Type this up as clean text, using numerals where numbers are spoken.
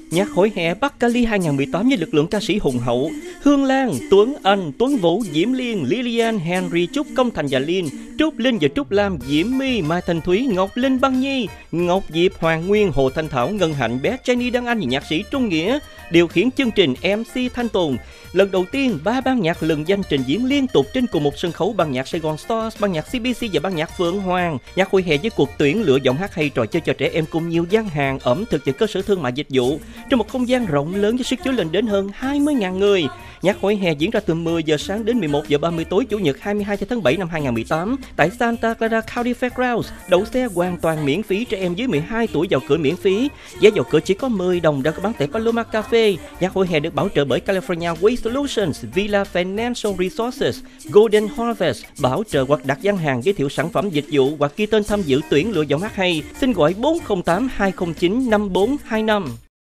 Nhạc hội hè Bắc Cali 2018 với lực lượng ca sĩ hùng hậu Hương Lan, Tuấn Anh, Tuấn Vũ, Diễm Liên, Lilian, Henry, Trúc Công Thành và Linh, Trúc Linh và Trúc Lam, Diễm My, Mai Thanh Thúy, Ngọc Linh, Băng Nhi, Ngọc Diệp, Hoàng Nguyên, Hồ Thanh Thảo, Ngân Hạnh, bé Jenny Đăng Anh và nhạc sĩ Trung Nghĩa điều khiển chương trình MC Thanh Tùng. Lần đầu tiên, 3 ban nhạc lừng danh trình diễn liên tục trên cùng một sân khấu: ban nhạc Sài Gòn Stars, ban nhạc CBC và ban nhạc Phượng Hoàng. Nhạc hội hè với cuộc tuyển lựa giọng hát hay, trò chơi cho trẻ em cùng nhiều gian hàng, ẩm thực và cơ sở thương mại dịch vụ trong một không gian rộng lớn với sức chứa lên đến hơn 20.000 người. Nhạc hội hè diễn ra từ 10 giờ sáng đến 11 giờ 30 tối Chủ nhật 22 tháng 7 năm 2018 tại Santa Clara County Fairgrounds. Đậu xe hoàn toàn miễn phí, trẻ em dưới 12 tuổi vào cửa miễn phí. Vé vào cửa chỉ có 10 đồng đã có bán tại Paloma Cafe. Nhạc hội hè được bảo trợ bởi California Way Solutions, Villa Financial Resources, Golden Harvest. Bảo trợ hoặc đặt gian hàng, giới thiệu sản phẩm dịch vụ hoặc ghi tên tham dự tuyển lựa giọng hát hay. Xin gọi 408 209 5425.